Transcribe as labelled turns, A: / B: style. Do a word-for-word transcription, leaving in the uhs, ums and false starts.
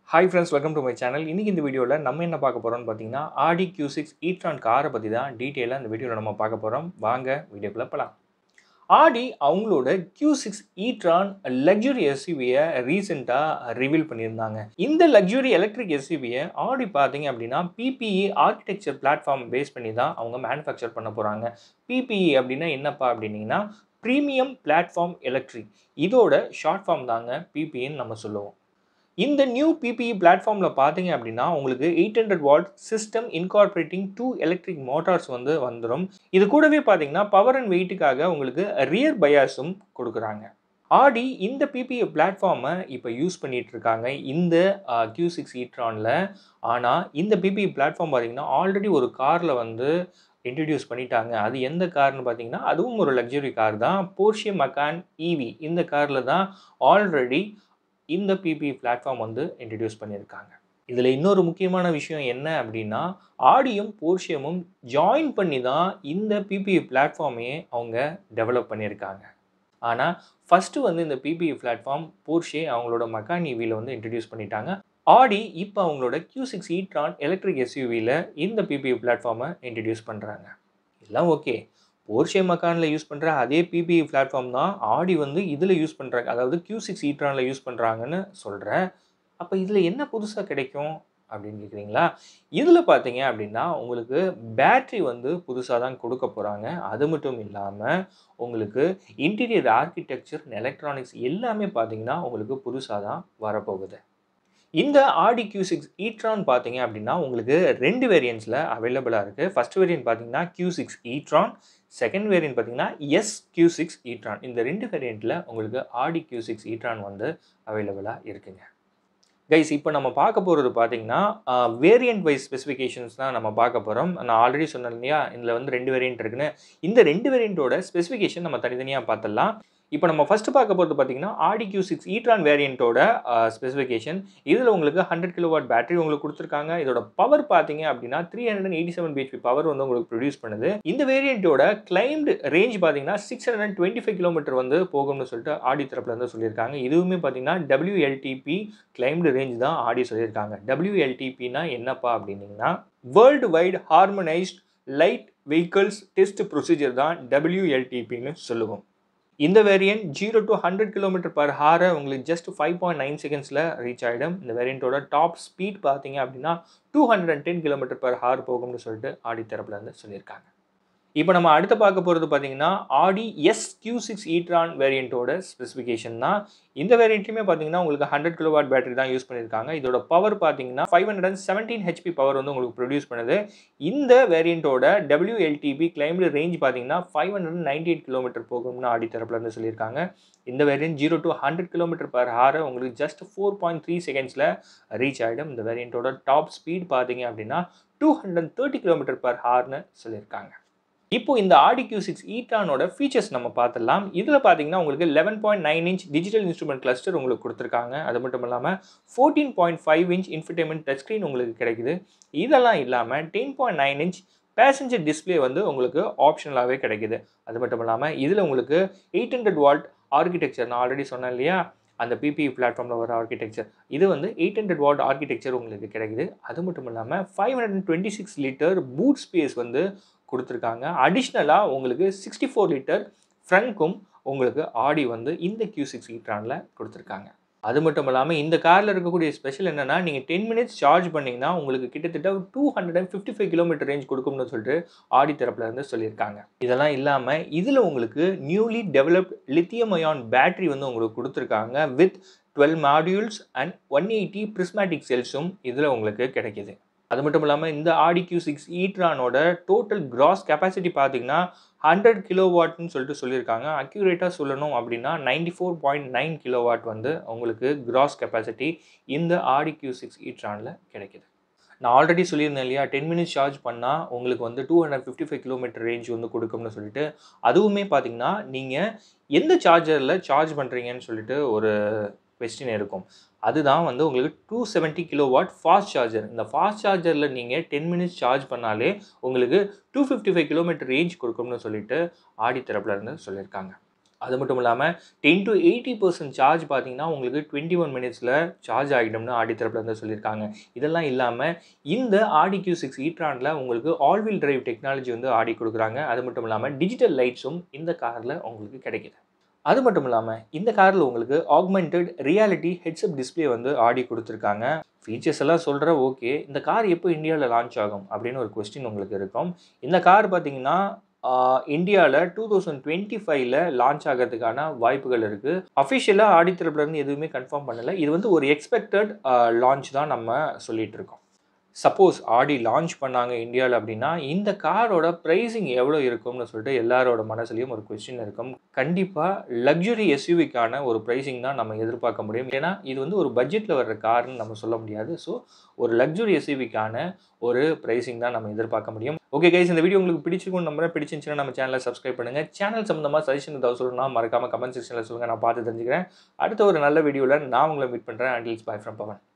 A: Hi friends, welcome to my channel. இன்னைக்கு இந்த வீடியோல நம்ம என்ன பார்க்க போறோம்னு பாத்தீங்கன்னா Audi Q six e-tron காரை பத்தி தான் டீடைலா இந்த வீடியோல நம்ம பார்க்க போறோம். வாங்க வீடியோக்குள்ள போலாம். Audi அவங்களோட Q six e-tron luxury S U V-ய ரீசெண்டா ரிவீல் பண்ணியிருந்தாங்க. இந்த luxury electric S U V-ய Audi பாத்தீங்க அப்படின்னா P P E architecture platform base பண்ணி தான் அவங்க மேனுஃபேக்சர் பண்ண போறாங்க. P P E அப்படின்னா என்னப்பா அப்படின்னீங்கன்னா பிரீமியம் பிளாட்ஃபார்ம் எலக்ட்ரிக். இதோட ஷார்ட் ஃபார்ம் தாங்க P P E ன்னு நம்ம சொல்லுவோம். இந்த நியூ P P E பிளாட்ஃபார்மில் பார்த்தீங்க அப்படின்னா உங்களுக்கு eight hundred watt system incorporating two electric motors வந்து வந்துடும். இது கூடவே பார்த்தீங்கன்னா பவர் அண்ட் வெயிட்டுக்காக உங்களுக்கு ரியர் பயாஸும் கொடுக்குறாங்க. ஆடி இந்த P P E பிளாட்ஃபார்மை இப்போ யூஸ் பண்ணிட்டு இருக்காங்க இந்த Q six e-tronல. ஆனால் இந்த P P E பிளாட்ஃபார்ம் பார்த்தீங்கன்னா ஆல்ரெடி ஒரு காரில் வந்து இன்ட்ரடியூஸ் பண்ணிட்டாங்க. அது எந்த கார்னு பார்த்தீங்கன்னா அதுவும் ஒரு லக்ஸுரி கார் தான். போர்ஷே மக்கான் E V இந்த காரில் தான் ஆல்ரெடி இந்த P P E பிளாட்ஃபார்ம் வந்து இன்ட்ரடியூஸ் பண்ணியிருக்காங்க. இதில் இன்னொரு முக்கியமான விஷயம் என்ன அப்படின்னா ஆடியும் போர்ஷியமும் ஜாயின் பண்ணி தான் இந்த P P E பிளாட்ஃபார்மையே அவங்க டெவலப் பண்ணியிருக்காங்க. ஆனால் ஃபஸ்ட்டு வந்து இந்த P P E platform Porsche அவங்களோட மக்கான் E V-ல வந்து இன்ட்ரடியூஸ் பண்ணிட்டாங்க. ஆடி இப்போ அவங்களோட Q six e-tron electric S U V-ல இந்த P P E பிளாட்ஃபார்மை இன்ட்ரடியூஸ் பண்ணுறாங்க. இதெல்லாம் ஓகே. போர்ஷே மக்கானில் யூஸ் பண்ணுற அதே P P E பிளாட்ஃபார்ம் தான் ஆடி வந்து இதில் யூஸ் பண்ணுறாங்க, அதாவது Q six e-tronல யூஸ் பண்ணுறாங்கன்னு சொல்கிறேன். அப்போ இதில் என்ன புதுசாக கிடைக்கும் அப்படின்னு கேட்குறீங்களா? இதில் பார்த்தீங்க அப்படின்னா உங்களுக்கு பேட்ரி வந்து புதுசாக தான் கொடுக்க போகிறாங்க. அது மட்டும் இல்லாமல் உங்களுக்கு இன்டீரியர் ஆர்கிடெக்சர் எலக்ட்ரானிக்ஸ் எல்லாமே பார்த்தீங்கன்னா உங்களுக்கு புதுசாக தான் வரப்போகுது. இந்த Audi Q six e-tron பார்த்தீங்க அப்படின்னா உங்களுக்கு ரெண்டு வேரியன்ட்ஸில் அவைலபிளாக இருக்குது. ஃபர்ஸ்ட் வேரியன்ட் பார்த்தீங்கன்னா Q six e-tron, second variant பார்த்தீங்கன்னா S Q six e-tron. இந்த ரெண்டு வேரியண்ட்டில் உங்களுக்கு Audi Q six e-tron வந்து அவைலபிளாக இருக்குங்க. கைஸ், இப்போ நம்ம பார்க்க போகிறது பார்த்தீங்கன்னா வேரியண்ட் வைஸ் ஸ்பெசிஃபிகேஷன்ஸ் தான் நம்ம பார்க்க போகிறோம். நான் ஆல்ரெடி சொன்னேன் இல்லையா, இதில் வந்து ரெண்டு வேரியண்ட் இருக்குன்னு. இந்த ரெண்டு வேரியண்ட்டோட ஸ்பெசிஃபிகேஷன் நம்ம தனித்தனியாக பார்த்துடலாம். இப்போ நம்ம ஃபஸ்ட்டு பார்க்க போகிறது பார்த்தீங்கன்னா Audi Q six e-tron வேரியண்ட்டோட ஸ்பெசிஃபிகேஷன். இதில் உங்களுக்கு ஹண்ட்ரட் கிலோவாட் பேட்டரி உங்களுக்கு கொடுத்துருக்காங்க. இதோட பவர் பார்த்தீங்க அப்படின்னா three hundred eighty seven B H P power வந்து உங்களுக்கு ப்ரொடியூஸ் பண்ணுது. இந்த வேரியண்ட்டோட கிளைம்டு ரேஞ்ச் பார்த்தீங்கன்னா six hundred twenty five kilometre வந்து போகும்னு சொல்லிட்டு ஆடி தரப்புல இருந்து சொல்லியிருக்காங்க. இதுவுமே பார்த்தீங்கன்னா W L T P claimed range தான் ஆடி சொல்லியிருக்காங்க. W L T P-னா என்னப்பா அப்படின்னீங்கன்னா world wide harmonised light vehicles test procedure தான் W L T P-ன்னு சொல்லுவோம். இந்த variant zero to hundred kilometre per ஹாரை உங்களுக்கு ஜஸ்ட் ஃபைவ் பாயிண்ட் நைன் செகண்ட்ஸில் ரீச் ஆகிடும். இந்த வேரியண்ட்டோட டாப் ஸ்பீட் பார்த்தீங்க அப்படின்னா two hundred and ten kilometre per hour போகும்னு சொல்லிட்டு ஆடி தரப்புல இருந்து சொல்லியிருக்காங்க. இப்போ நம்ம அடுத்து பார்க்க போகிறது பார்த்தீங்கன்னா Audi S Q six e-tron வேரியண்ட்டோட ஸ்பெசிஃபிகேஷன் தான். இந்த வேரியண்ட்லையுமே பார்த்தீங்கன்னா உங்களுக்கு ஹண்ட்ரட் கிலோவாட் பேட்டரி தான் யூஸ் பண்ணியிருக்காங்க. இதோட பவர் பார்த்தீங்கன்னா five hundred seventeen H P power வந்து உங்களுக்கு ப்ரொடியூஸ் பண்ணுது. இந்த வேரியண்ட்டோட W L T P claimed range பார்த்தீங்கன்னா five hundred ninety eight kilometre போகும்னு ஆடி தரப்புல இருந்து சொல்லியிருக்காங்க. இந்த variant zero to hundred kilometre per ஹாரை உங்களுக்கு ஜஸ்ட் ஃபோர் பாயிண்ட் த்ரீ செகண்ட்ஸில் ரீச் ஆகிடும். இந்த வேரியண்ட்டோட டாப் ஸ்பீட் பார்த்தீங்க அப்படின்னா two hundred thirty kilometre per ஹார்னு சொல்லியிருக்காங்க. இப்போ இந்த Audi Q six e-tronோட ஃபீச்சர்ஸ் நம்ம பார்த்துடலாம். இதில் பார்த்தீங்கன்னா உங்களுக்கு eleven point nine inch digital instrument cluster உங்களுக்கு கொடுத்துருக்காங்க. அது மட்டும் இல்லாமல் fourteen point five inch infotainment touch screen உங்களுக்கு கிடைக்குது. இதெல்லாம் இல்லாமல் ten point nine inch passenger display வந்து உங்களுக்கு ஆப்ஷனலாகவே கிடைக்குது. அது மட்டும் இல்லாமல் இதில் உங்களுக்கு எயிட் ஹண்ட்ரட் வாட் ஆர்கிடெக்சர், நான் ஆல்ரெடி சொன்னேன் இல்லையா, அந்த P P E பிளாட்ஃபார்மில் வர ஆர்கிடெக்சர், இது வந்து எயிட் ஹண்ட்ரட் வாட் ஆர்கிடெக்சர் உங்களுக்கு கிடைக்குது. அது மட்டும் இல்லாமல் five hundred twenty six litre boot space வந்து கொடுத்துருக்காங்க. அடிஷ்னலாக உங்களுக்கு சிக்ஸ்டி ஃபோர் லிட்டர் ஃப்ரண்ட்க்கும் உங்களுக்கு ஆடி வந்து இந்த Q six e-tronல கொடுத்துருக்காங்க. அது மட்டும் இல்லாமல் இந்த காரில் இருக்கக்கூடிய ஸ்பெஷல் என்னென்னா நீங்கள் டென் மினிட்ஸ் சார்ஜ் பண்ணிங்கன்னா உங்களுக்கு கிட்டத்தட்ட two hundred and fifty five kilometre range கொடுக்கும்னு சொல்லிட்டு ஆடி தரப்புல இருந்து சொல்லியிருக்காங்க. இதெல்லாம் இல்லாமல் இதில் உங்களுக்கு newly developed lithium ion battery வந்து உங்களுக்கு கொடுத்துருக்காங்க. With twelve modules and one eighty prismatic செல்ஸும் இதில் உங்களுக்கு கிடைக்கிது. அது மட்டும் இல்லாமல் இந்த Audi Q six e-tronோட டோட்டல் கிராஸ் கெப்பாசிட்டி பார்த்தீங்கன்னா ஹண்ட்ரட் கிலோவாட்னு சொல்லிட்டு சொல்லியிருக்காங்க. அக்யூரேட்டாக சொல்லணும் அப்படின்னா ninety four point nine kilowatt வந்து உங்களுக்கு கிராஸ் கெப்பாசிட்டி இந்த Audi Q six e-tronல கிடைக்குது. நான் ஆல்ரெடி சொல்லியிருந்தேன் இல்லையா, டென் மினிட்ஸ் சார்ஜ் பண்ணால் உங்களுக்கு வந்து two hundred fifty five kilometre range வந்து கொடுக்கும்னு சொல்லிட்டு. அதுவுமே பார்த்தீங்கன்னா நீங்கள் எந்த சார்ஜரில் சார்ஜ் பண்ணுறீங்கன்னு சொல்லிட்டு ஒரு கொஸ்டின் இருக்கும். அதுதான் வந்து உங்களுக்கு two seventy kilowatt fast charger. இந்த ஃபாஸ்ட் சார்ஜரில் நீங்கள் டென் மினிட்ஸ் சார்ஜ் பண்ணாலே உங்களுக்கு two fifty five kilometre range கொடுக்கும்னு சொல்லிட்டு ஆடி தரப்புல இருந்து சொல்லியிருக்காங்க. அது மட்டும் இல்லாமல் ten to eighty percent charge பார்த்தீங்கன்னா உங்களுக்கு டுவெண்ட்டி ஒன் மினிட்ஸில் சார்ஜ் ஆகிடும்னு ஆடி தரப்புல இருந்து சொல்லியிருக்காங்க. இதெல்லாம் இல்லாமல் இந்த ஆடி கியூ சிக்ஸ் e-tronல உங்களுக்கு ஆல் வீல் டிரைவ் டெக்னாலஜி வந்து ஆடி கொடுக்குறாங்க. அது மட்டும் இல்லாமல் டிஜிட்டல் லைட்ஸும் இந்த காரில் உங்களுக்கு கிடைக்குது. அது மட்டும் இல்லாமல் இந்த காரில் உங்களுக்கு ஆக்மெண்டட் ரியாலிட்டி ஹெட்ஸ்அப் டிஸ்பிளே வந்து ஆடி கொடுத்துருக்காங்க. ஃபீச்சர்ஸ் எல்லாம் சொல்கிற ஓகே, இந்த கார் எப்போ இந்தியாவில் லான்ச் ஆகும் அப்படின்னு ஒரு கொஸ்டின் உங்களுக்கு இருக்கும். இந்த கார் பார்த்தீங்கன்னா இந்தியாவில் டூ தௌசண்ட் டுவெண்ட்டி ஃபைவ்ல லான்ச் ஆகிறதுக்கான வாய்ப்புகள் இருக்குது. அஃபிஷியலாக ஆடி தரப்புலேருந்து எதுவுமே கன்ஃபார்ம் பண்ணலை. இது வந்து ஒரு எக்ஸ்பெக்டட் லான்ச் தான் நம்ம சொல்லிட்டு இருக்கோம். சப்போஸ் ஆடி லான்ச் பண்ணாங்க இந்தியாவில் அப்படின்னா இந்த காரோட ப்ரைஸிங் எவ்வளோ இருக்கும்னு சொல்லிட்டு எல்லாரோட மனசுலையும் ஒரு கொஸ்டின் இருக்கும். கண்டிப்பாக லக்ஸுரி எஸ்யூவிக்கான ஒரு ப்ரைஸிங் தான் நம்ம எதிர்பார்க்க முடியும். ஏன்னா இது வந்து ஒரு பட்ஜெட்டில் வர்ற கார்னு நம்ம சொல்ல முடியாது. ஸோ ஒரு லக்ஸுரி எஸ்யூவிக்கான ஒரு ப்ரைஸிங் தான் நம்ம எதிர்பார்க்க முடியும். ஓகே கைஸ், இந்த வீடியோ உங்களுக்கு பிடிச்சிருக்கும் நம்புறேன். பிடிச்சிருந்துச்சுன்னா நம்ம சேனலை சப்ஸ்கிரைப் பண்ணுங்கள். சேனல் சம்மந்தமாக சஜஷன் ஏதாவது சொல்லணும்னா மறக்காமல் கமெண்ட் செக்ஷனில் சொல்லுங்கள். நான் பார்த்து தெரிஞ்சுக்கிறேன். அடுத்த ஒரு நல்ல வீடியோவில் நான் உங்களை மீட் பண்ணுறேன். Until bye from Pawan.